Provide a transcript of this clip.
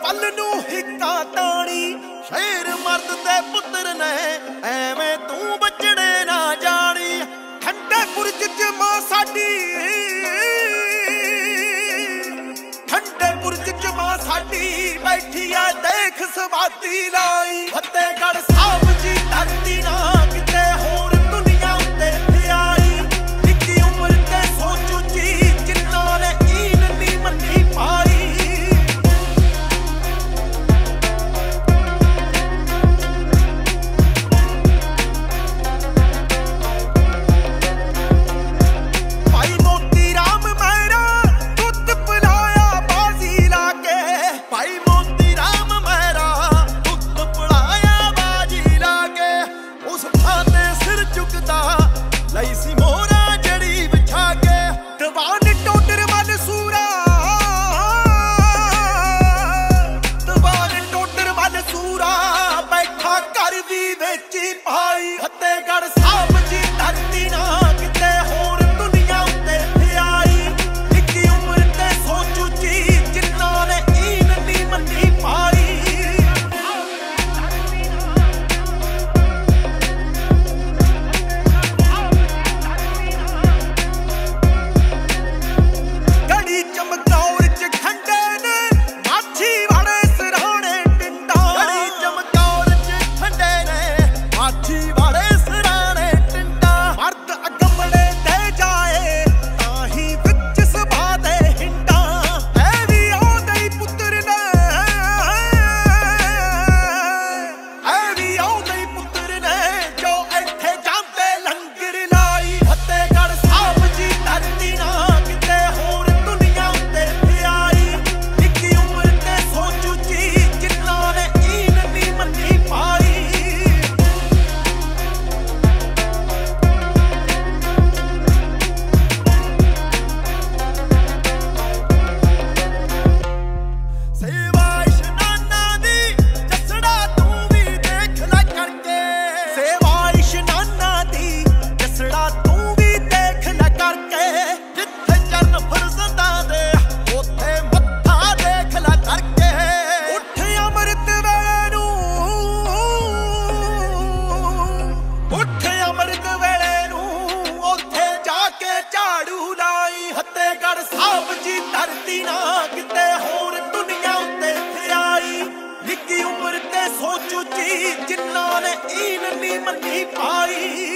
पल नू हिक्का ताणी शेर मर्द दे पुत्र ने एवें तू बचड़े ना जानी। ठंडे बुरज च मां साडी ठंडे बुरज च मां साडी बैठी आ देख समाधी लाई। फतेहगढ़ साहब जी धरती ना किते होर दुनिया उत्ते आई। निक्की उम्र ते सोच उची जिन्ना ने ईन नी मन्नी पाई। फतेहगढ़ साहब जी धरती ना किते होर दुनिया उत्ते आई। निक्की उम्र ते सोच उची जिन्ना ने ईन नी मन्नी पाई। गड़ी चमकौर च खंडे ने माछी वाले सराणे टिंडा। गड़ी चमकौर च खंडे ने माछी फतेहगढ़ साहब जी धरती ना किते होर दुनिया उत्ते आई। निक्की उम्र ते सोच उची जिन्ना ने ईन नी मन्नी पाई।